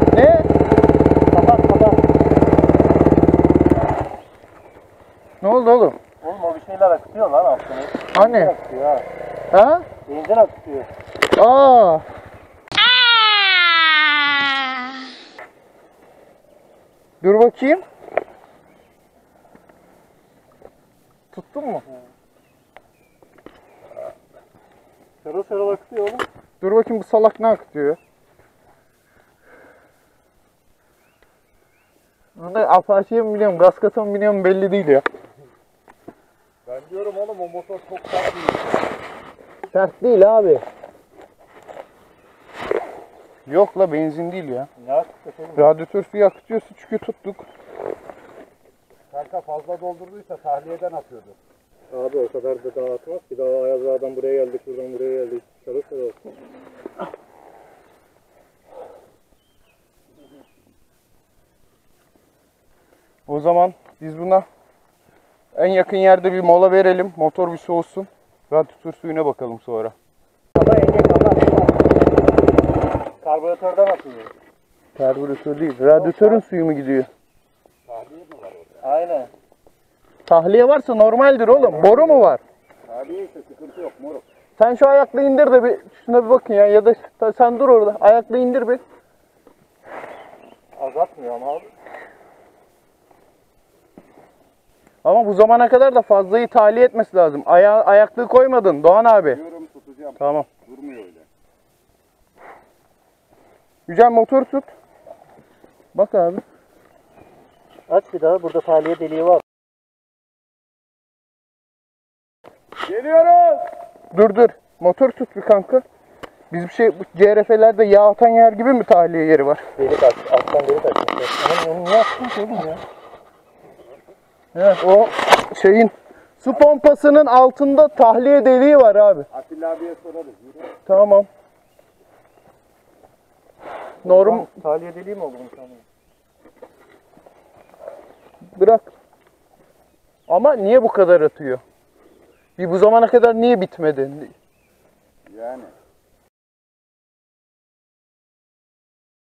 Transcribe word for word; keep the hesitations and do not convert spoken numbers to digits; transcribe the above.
Ne? Kapat kapat. Ne oldu oğlum? Oğlum o bir şeyler akıtıyor lan aslında. Hani? Benzin akıtıyor ha. Ha? Benzin akıtıyor. Aa. Dur bakayım. Tuttun mu? Şarıl şarıl akıtıyor oğlum. Dur bakayım bu salak ne akıtıyor? Bunda Apache'ye mi biniyorum, gaz kata mı biniyorum belli değil ya. Ben diyorum oğlum o motor çok sert değil. Sert değil abi. Yok la benzin değil ya. Ne akıtıyor oğlum? Radyatör suyu akıtıyorsa çünkü tuttuk. Kanka fazla doldurduysa tahliyeden atıyordu. Abi o kadar da dağıtmaz ki. Daha Ayazağa'dan buraya geldik, buradan buraya geldik. Şarıl şarıl. O zaman biz buna en yakın yerde bir mola verelim. Motor bir soğusun. Radyatör suyuna bakalım sonra. Ama en yakın karbüratörden atıyor. Karbüratör değil. Radyatörün suyu mu gidiyor? Tahliye mi var orada? Aynen. Tahliye varsa normaldir oğlum. Boru mu var? Tahliye ise sıkıntı yok moruk. Sen şu ayakla indir de bir şuna bir bakın ya. Ya da sen dur orada. Ayakla indir bir. Azaltmıyor ama abi. Ama bu zamana kadar da fazlayı tahliye etmesi lazım. Aya ayaklığı koymadın Doğan abi. Diyorum tutacağım. Tamam. Durmuyor öyle. Yücel motor tut. Bak abi. Aç bir daha. Burada tahliye deliği var. Geliyoruz. Dur dur. Motor tut bir kanka. Bizim şey bu C R F'lerde yağ atan yer gibi mi tahliye yeri var? Delik aç. Alttan delik açmışlar. Oğlum onu niye attın ki oğlum ya? Evet o şeyin su pompasının altında tahliye deliği var abi. Atilla abiye sorarız. Yürü. Tamam. Norm Tahliye deliği mi oldu bunu sanırım? bırak. Ama niye bu kadar atıyor? Bir bu zamana kadar niye bitmedi? Yani.